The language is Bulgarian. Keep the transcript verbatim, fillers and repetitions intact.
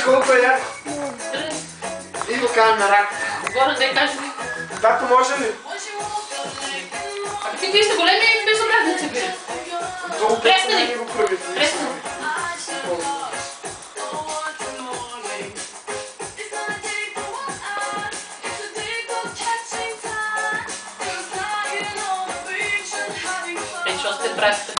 колко е яко. И го кажем на рак. Горе да я кажем. Тато може ли? А ти кои са големи и безобразници били? Престани! Престани! Е, що сте престани?